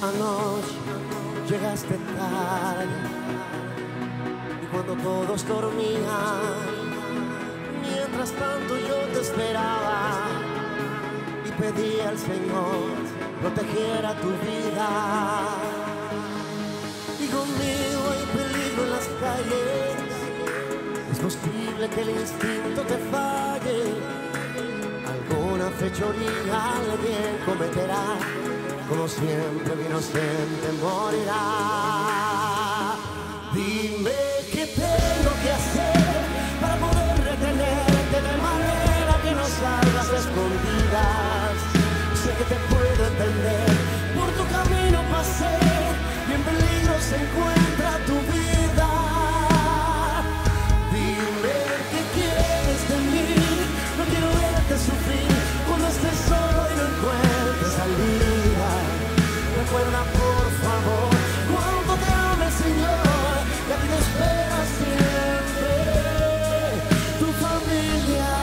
Anoche llegaste tarde y cuando todos dormían, mientras tanto yo te esperaba y pedía al Señor protegiera tu vida. Y conmigo hay peligro en las calles, es posible que el instinto te falle, alguna fechoría alguien cometerá. Como siempre mi inocente morirá. Dime qué tengo que hacer para poder retenerte de manera que no salgas escondidas. Sé que te puedo entender, por tu camino pasé y en peligro se encuentra tu vida. Dime qué quieres de mí, no quiero verte sufrir cuando estés solo y no encuentres salida. Recuerda por favor cuánto te ama el Señor, que a ti te espera siempre tu familia.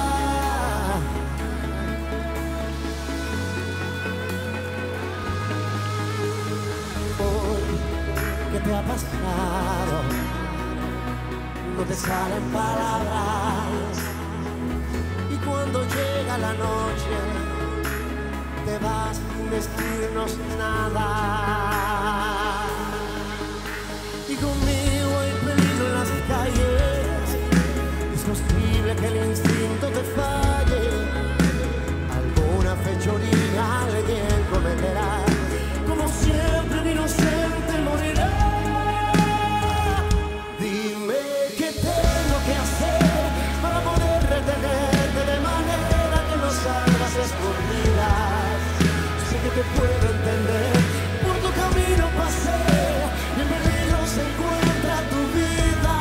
Hoy, ¿qué te ha pasado? No te salen palabras y cuando llega la noche te vas sin decirnos nada. Y conmigo hay peligro en las calles, es posible que el instinto te falle, alguna fechoría alguien cometerá. Como siempre el inocente morirá. Dime qué tengo que hacer para poder retenerte de manera que no salgas escondida. Que te puedo entender, por tu camino pasé y en peligro se encuentra tu vida.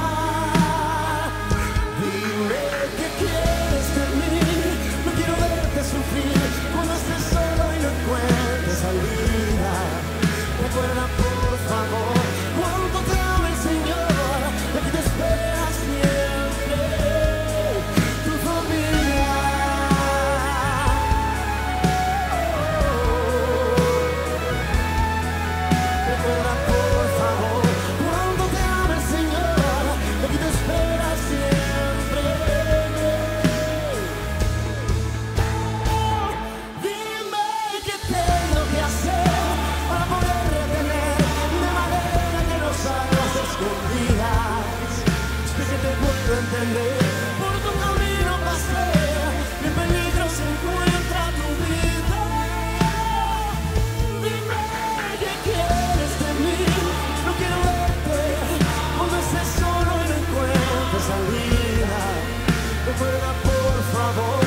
Dime qué quieres de mí, no quiero verte sufrir cuando estés solo y no encuentres salida. Recuerda por favor cuánto te ama el Señor, y aquí te espera siempre tu familia. Entender, por tu camino pasé y en peligro se encuentra tu vida. Dime qué quieres de mí, no quiero verte cuando estés solo y no encuentres salida. Recuerda por favor